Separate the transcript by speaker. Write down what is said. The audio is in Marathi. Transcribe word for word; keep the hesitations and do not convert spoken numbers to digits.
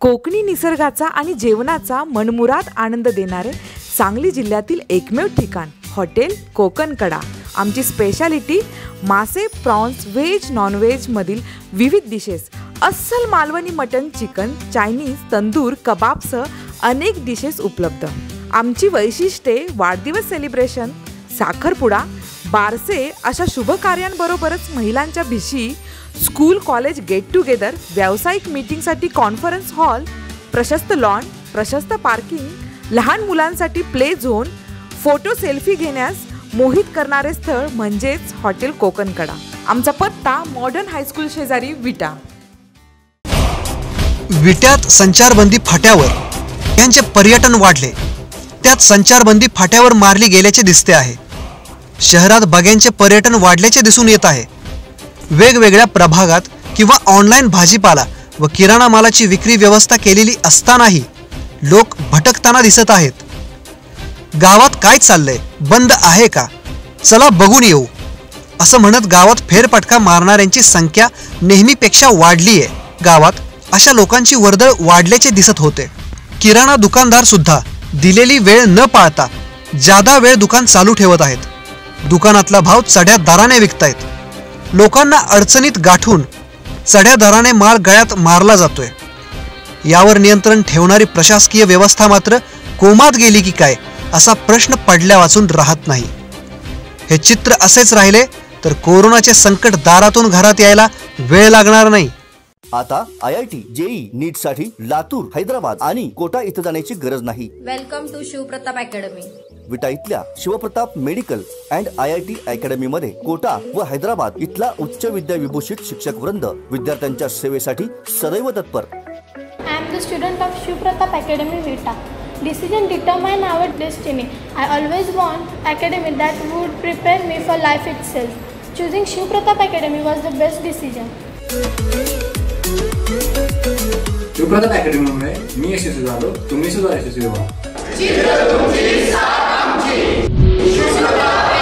Speaker 1: कोकणी निसर्गाचा आणि जेवणाचा मनमुराद आनंद देणारे सांगली जिल्ह्यातील एकमेव ठिकाण हॉटेल कोकणकडा। आमची स्पेशालिटी मासे, प्रॉन्स, व्हेज, नॉनव्हेज मधील विविध डिशेस, अस्सल Malvani mutton, chicken, Chinese, tandoor, कबाबसह अनेक डिशेस उपलब्ध। आमची वैशिष्ट्ये वाढदिवस सेलिब्रेशन, साखरपुडा, बारसे अशा शुभ कार्यांबरोबरच महिलांच्या भिशी, स्कूल कॉलेज गेट टुगेदर, व्यावसायिक मीटिंगसाठी कॉन्फरन्स हॉल, प्रशस्त लॉन, प्रशस्त पार्किंग, लहान मुलांसाठी प्ले झोन, फोटो सेल्फी घेण्यास मोहित करणारे स्थळ म्हणजेच हॉटेल कोकणकडा। आमचा पत्ता मॉडर्न हायस्कूल शेजारी विटा।
Speaker 2: विट्यात संचारबंदी फाट्यावर यांचे पर्यटन वाढले, त्यात संचारबंदी फाट्यावर मारली गेल्याचे दिसते आहे। शहरात बग्यांचे पर्यटन वाढल्याचे दिसून येत आहे। वेगवेगळ्या प्रभागात किंवा ऑनलाईन भाजीपाला व किराणा मालाची विक्री व्यवस्था केलेली असतानाही लोक भटकताना दिसत आहेत। गावात काय चाललंय, बंद आहे का, चला बघून येऊ असं म्हणत गावात फेरफटका मारणाऱ्यांची संख्या नेहमीपेक्षा वाढली आहे। गावात अशा लोकांची वर्दळ वाढल्याचे दिसत होते। किराणा दुकानदार सुद्धा दिलेली वेळ न पाळता जादा वेळ दुकान चालू ठेवत आहेत। दुकानातला भाव चढ्या दराने विकतायत। लोकांना अडचणीत गाठून चढ्या दराने माल गळ्यात मारला जातोय। यावर नियंत्रण ठेवणारी प्रशासकीय व्यवस्था मात्र कोमात गेली की काय असा प्रश्न पडल्या वाचून राहत नाही। हे चित्र असेच राहिले तर कोरोनाचे संकट दारातून घरात यायला वेळ लागणार नाही।
Speaker 3: आता I I T, JEE, NEET साठी लातूर, हैदराबाद आणि कोटा इथं जाण्याची गरज नाही।
Speaker 4: Welcome to Shivpratap academy.
Speaker 3: Vita इथल्या Shivpratap medical and I I T academy मध्ये कोटा व हैदराबाद इथला उच्च विद्या विभूषित शिक्षक वृंद विद्यार्थ्यांच्या सेवेसाठी सदैव तत्पर।
Speaker 5: I am the student of Shivpratap Academy Vita. Decision determine our destiny. I always want academy that would prepare me for life itself. Choosing Shivpratap Academy was the best decision.
Speaker 6: Shivpratap अकॅडमीमुळे मी यशस्वी झालो, तुम्ही सुद्धा यशस्वी व्हा।